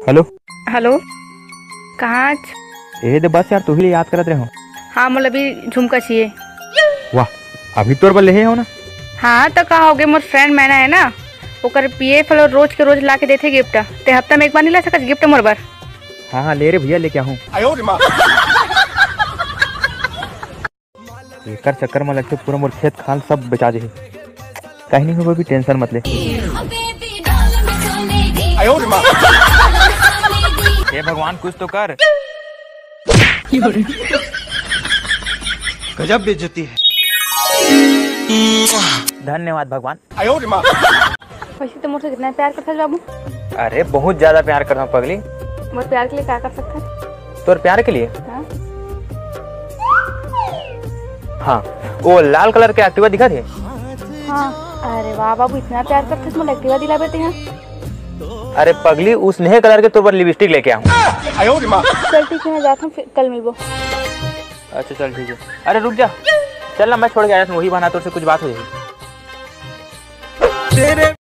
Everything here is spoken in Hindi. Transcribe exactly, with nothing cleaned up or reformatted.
हेलो हेलो कहाँ? ये तो बस यार तू ही याद करत रहे हो। हाँ मोला भी झुमका चाहिए। वाह अभी तोर पर ले हो ना। हाँ तो कहा होगे, मोर फ्रेंड मैना है ना, ओकर पीए फल रोज के रोज ला के देते गिफ्ट। ते हफ्ता में एक बार नहीं ला सकत गिफ्ट मोर बर? हाँ हाँ ले रे भैया लेके आहूँ। एकर चक्कर में लगते पूरा मोर खेत खाल सब बेचा जे। कहीं नहीं होगा भी टेंशन मत ले। हे भगवान कुछ तो कर। गजब बेइज्जती है। धन्यवाद भगवान। वैसे तो मुझसे कितना प्यार करता है बाबू? अरे बहुत ज्यादा प्यार करता हूँ पगली। मोर प्यार के लिए क्या कर सकता है? तोर प्यार के लिए? हाँ? हाँ वो लाल कलर के एक्टिवा दिखा थे। हाँ। अरे वाह बाबू, इतना प्यार करते हैं तो मुझे एक्टिवा दिला देते हैं। अरे पगली उसने कलर के तोर पर लिपस्टिक लेके आऊँ। चल ठीक है, मैं जाता हूँ, फिर कल मिलबो। अच्छा चल ठीक है। अरे रुक जा, चल ना मैं छोड़ के आया था, वही बहाना तोर से कुछ बात हो जाएगी।